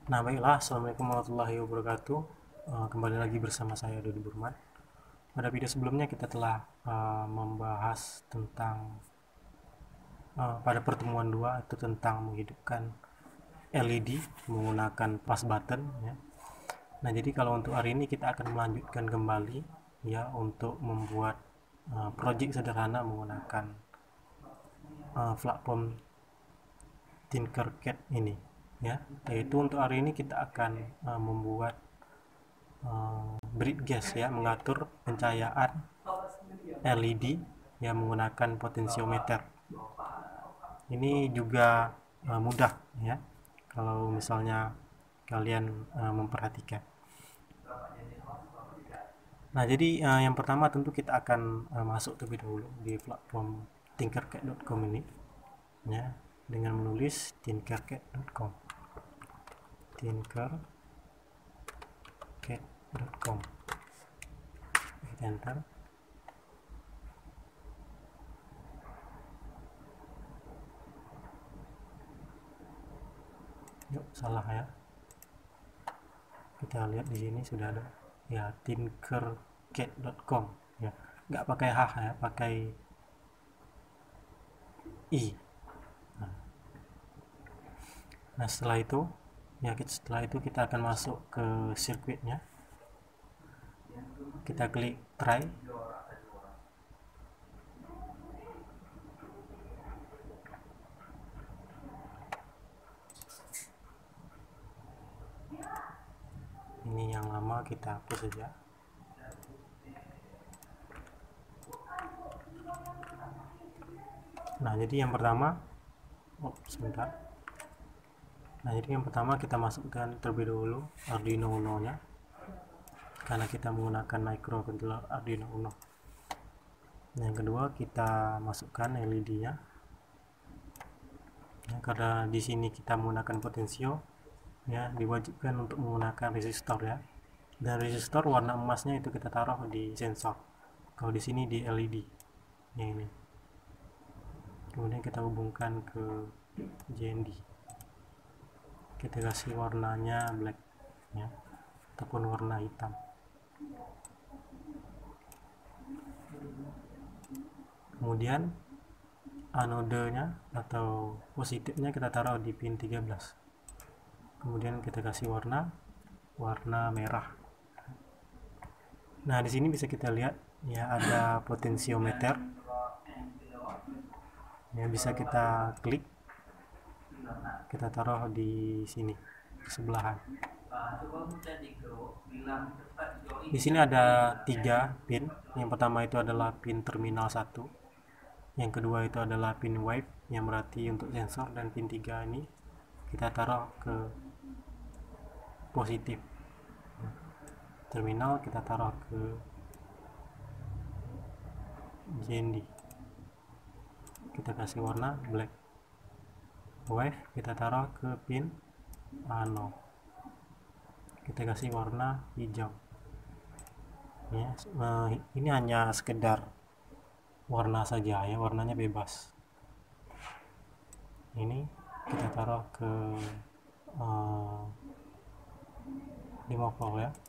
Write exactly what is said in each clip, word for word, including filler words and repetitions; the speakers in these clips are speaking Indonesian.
Nah baiklah, assalamualaikum warahmatullahi wabarakatuh. Uh, kembali lagi bersama saya Dodi Burman. Pada video sebelumnya kita telah uh, membahas tentang uh, pada pertemuan dua itu tentang menghidupkan L E D menggunakan flash button ya. Nah jadi kalau untuk hari ini kita akan melanjutkan kembali ya untuk membuat uh, project sederhana menggunakan uh, platform Tinkercad ini ya, yaitu untuk hari ini kita akan uh, membuat uh, bright gas ya, mengatur pencahayaan L E D yang menggunakan potensiometer. Ini juga uh, mudah ya kalau misalnya kalian uh, memperhatikan. Nah jadi uh, yang pertama tentu kita akan uh, masuk terlebih dahulu di platform tinkercad dot com ini ya, dengan menulis tinkercad dot com, tinkercad dot com, enter. Yuk, salah ya, kita lihat di sini sudah ada ya, tinkercad dot com ya, nggak pakai h ya, pakai i. Nah, nah setelah itu ya, setelah itu kita akan masuk ke sirkuitnya, kita klik try. Ini yang lama kita hapus saja. Nah jadi yang pertama, oh sebentar. Nah jadi yang pertama kita masukkan terlebih dahulu Arduino Uno nya, karena kita menggunakan microcontroller Arduino Uno. Nah, yang kedua kita masukkan L E D nya ya, karena di sini kita menggunakan potensio ya, diwajibkan untuk menggunakan resistor ya, dan resistor warna emasnya itu kita taruh di sensor, kalau di sini di L E D ya, ini. Kemudian kita hubungkan ke J N D, kita kasih warnanya black ya, ataupun warna hitam. Kemudian anodenya atau positifnya kita taruh di pin tiga belas. Kemudian kita kasih warna warna merah. Nah di sini bisa kita lihat ya, ada potensiometer ya, bisa kita klik, kita taruh di sini di sebelahan. Di sini ada tiga pin. Yang pertama itu adalah pin terminal satu, yang kedua itu adalah pin wave yang berarti untuk sensor, dan pin tiga ini kita taruh ke positif. Terminal kita taruh ke J N D, kita kasih warna black. Wave kita taruh ke pin ano, kita kasih warna hijau ya. Nah, ini hanya sekedar warna saja ya, warnanya bebas. Ini kita taruh ke uh, lima volt ya.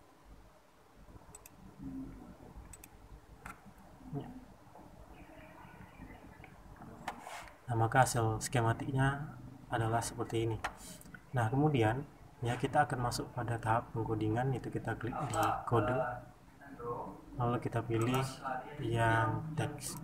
Nah maka hasil skematiknya adalah seperti ini. Nah kemudian ya, kita akan masuk pada tahap pengkodingan, yaitu kita klik di kode, lalu kita pilih yang teks,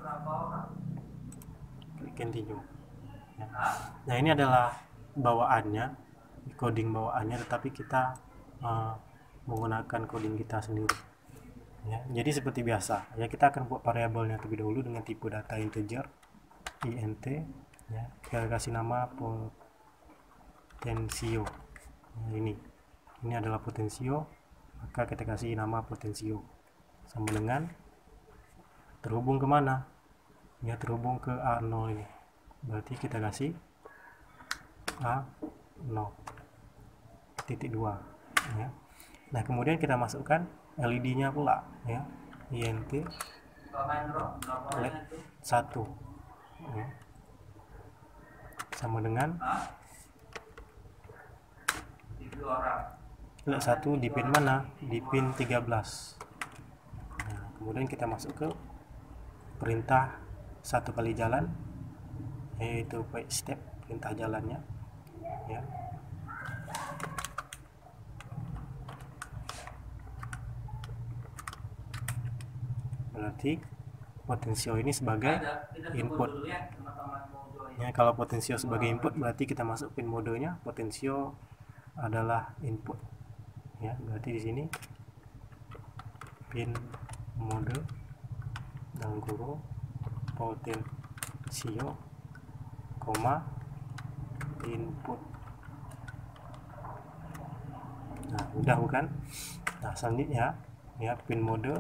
klik continue ya. Nah ini adalah bawaannya, coding bawaannya, tetapi kita uh, menggunakan coding kita sendiri ya. Jadi seperti biasa ya, kita akan buat variabelnya terlebih dahulu dengan tipe data integer int ya, kita kasih nama potensio. Nah, ini ini adalah potensio, maka kita kasih nama potensio sama dengan terhubung kemana ya, terhubung ke A nol ini, berarti kita kasih A nol titik dua ya. Nah kemudian kita masukkan L E D nya pula ya, int led satu ya, sama dengan Leg satu di pin mana? Di pin tiga belas. Nah, kemudian kita masuk ke perintah satu kali jalan, yaitu wait step, perintah jalannya ya. Berarti potensio ini sebagai input ya. Kalau potensio sebagai input berarti kita masuk pin modenya, potensio adalah input ya. Berarti di sini pin mode dalam kurung potensio koma input. Nah, mudah bukan? Nah, selanjutnya ya pin mode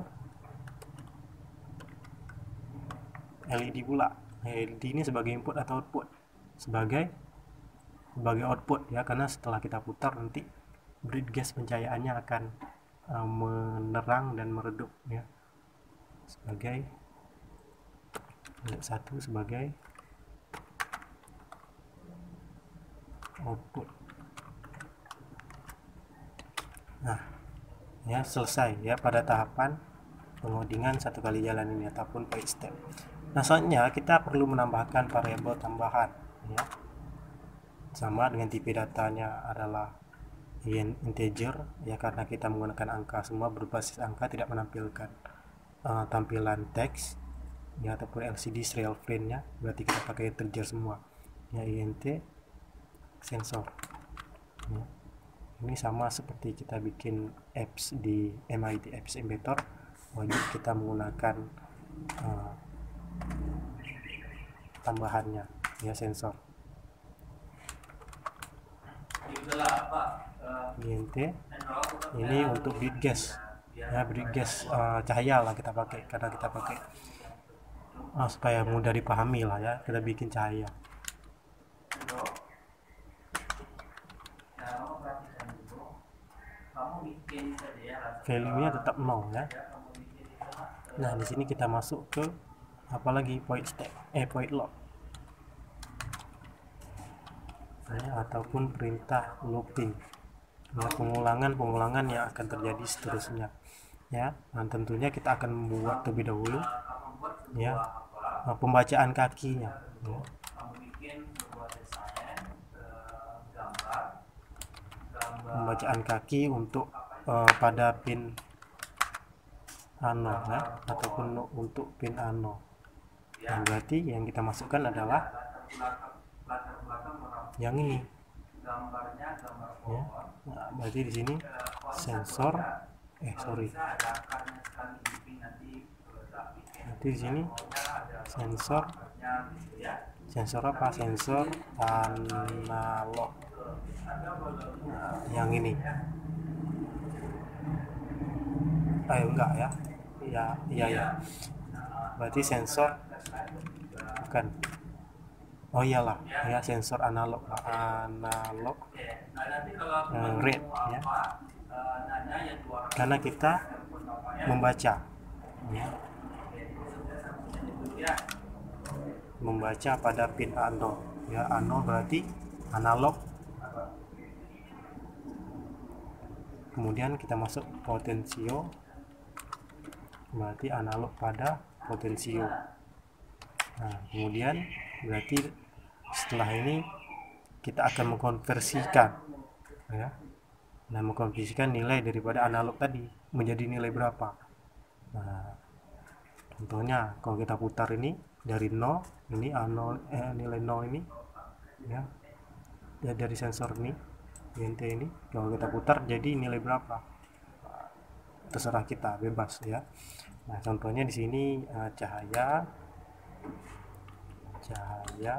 L E D pula. L E D ini sebagai input atau output? Sebagai sebagai output ya, karena setelah kita putar nanti breadgas pencahayaannya akan uh, menerang dan meredup ya. Sebagai satu sebagai output. Nah, ya selesai ya pada tahapan pengodingan satu kali jalan ini ataupun wait step. Nah, selanjutnya kita perlu menambahkan variabel tambahan ya. Sama dengan tipe datanya adalah integer ya, karena kita menggunakan angka, semua berbasis angka, tidak menampilkan uh, tampilan teks ya ataupun L C D serial frame nya, berarti kita pakai integer semua ya. Int sensor ya. Ini sama seperti kita bikin apps di M I T Apps Embedder, wajib kita menggunakan uh, tambahannya ya, sensor int. Ini untuk breadgas ya, breadgas uh, cahaya lah kita pakai, karena kita pakai uh, supaya mudah dipahami lah ya, kita bikin cahaya. Value-nya tetap nol ya. Nah, di sini kita masuk ke apalagi point step eh point lock ya, ataupun perintah looping ya, pengulangan-pengulangan yang akan terjadi seterusnya ya. Nah, tentunya kita akan membuat terlebih dahulu ya pembacaan kakinya ya. Pembacaan kaki untuk uh, pada pin ano ya, ataupun untuk pin ano. Nah, berarti yang kita masukkan adalah yang ini ya. Nah, berarti di sini sensor eh sorry nanti di sini sensor sensor apa sensor analog. Nah, yang ini eh enggak ya ya iya ya berarti sensor bukan, oh iyalah ya, sensor analog analog uh, read ya, karena kita membaca ya, membaca pada pin ano ya. Ano berarti analog, kemudian kita masuk potensio berarti analog pada potensio. Nah, kemudian berarti setelah ini kita akan mengkonversikan ya, nah mengkonversikan nilai daripada analog tadi menjadi nilai berapa. Nah, contohnya kalau kita putar ini dari nol, ini A nol eh, nilai nol ini ya, ya dari sensor ini int ini, kalau kita putar jadi nilai berapa, terserah kita, bebas ya. Nah, contohnya di sini uh, cahaya cahaya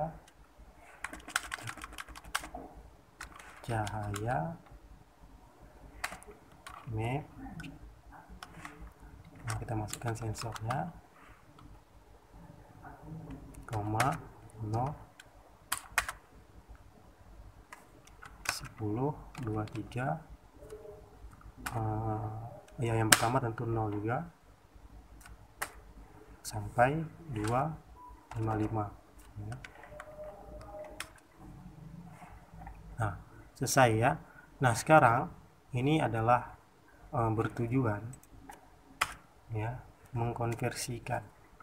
cahaya map. Nah, kita masukkan sensornya koma nol sepuluh dua puluh tiga uh, ya, yang pertama tentu nol juga sampai dua lima lima ya. Nah, selesai ya. Nah, sekarang ini adalah e, bertujuan ya mengkonversikan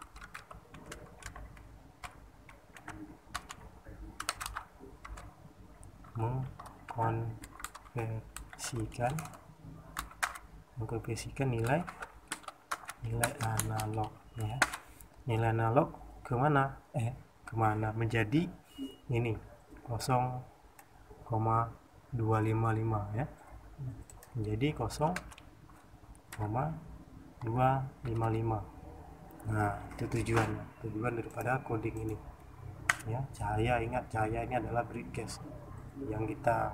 mengkonversikan mengkonversikan nilai nilai analog ya, nilai analog kemana eh kemana menjadi ini nol koma dua lima lima ya, menjadi nol koma dua lima lima. Nah, itu tujuannya, tujuan daripada coding ini ya. Cahaya, ingat cahaya ini adalah broadcast yang kita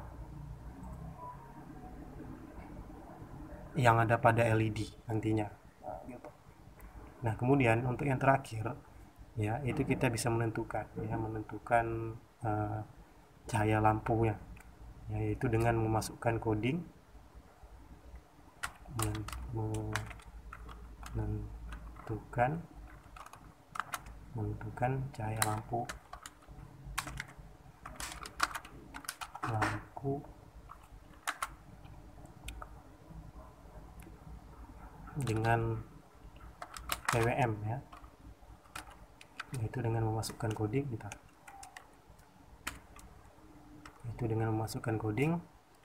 yang ada pada L E D nantinya. Nah, gitu. Nah, kemudian untuk yang terakhir ya, itu kita bisa menentukan ya, menentukan uh, cahaya lampunya, yaitu dengan memasukkan coding menentukan menentukan cahaya lampu lampu dengan P W M ya, yaitu dengan memasukkan coding kita itu dengan memasukkan coding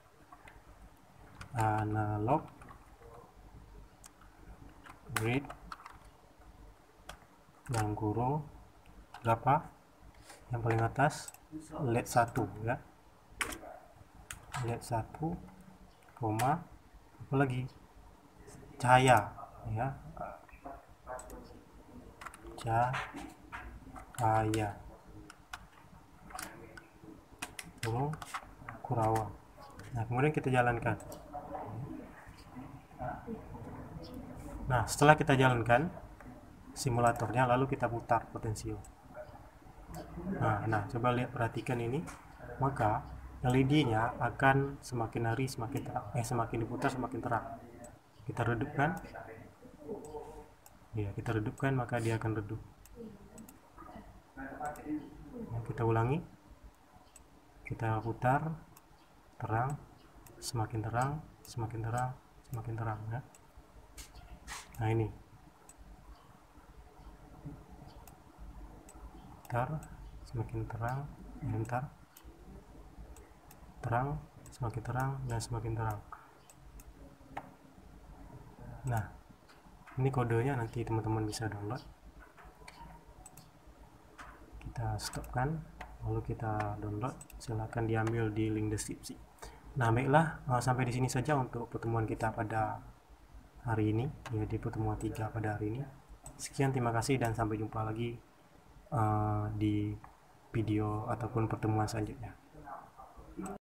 analog grid yang kurung berapa, yang paling atas L E D satu ya, L E D satu koma apa lagi cahaya ya, cahaya kurung Kurawang. Nah, kemudian kita jalankan. Nah, setelah kita jalankan simulatornya, lalu kita putar potensio. Nah, nah coba lihat, perhatikan ini, maka L E D-nya akan semakin hari semakin terang, eh semakin diputar semakin terang. Kita redupkan, ya kita redupkan maka dia akan redup. Nah, kita ulangi, kita putar, terang, semakin terang, semakin terang, semakin terang ya. Nah ini, putar, semakin terang, bentar, terang, semakin terang, dan semakin terang. Nah, ini kodenya, nanti teman-teman bisa download. Kita stopkan, lalu kita download. Silahkan diambil di link deskripsi. Nah, baiklah, sampai di sini saja untuk pertemuan kita pada hari ini, ya, di pertemuan tiga pada hari ini. Sekian, terima kasih, dan sampai jumpa lagi uh, di video ataupun pertemuan selanjutnya.